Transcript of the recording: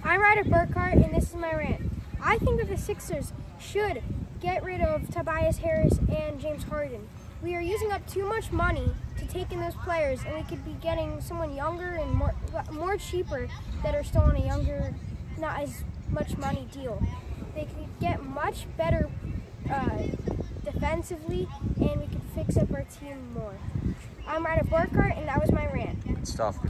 I'm Ryder Burkhart, and this is my rant. I think that the Sixers should get rid of Tobias Harris and James Harden. We are using up too much money to take in those players, and we could be getting someone younger and more cheaper that are still on a younger, not as much money deal. They could get much better defensively, and we could fix up our team more. I'm Ryder Burkhart, and that was my rant. Good stuff.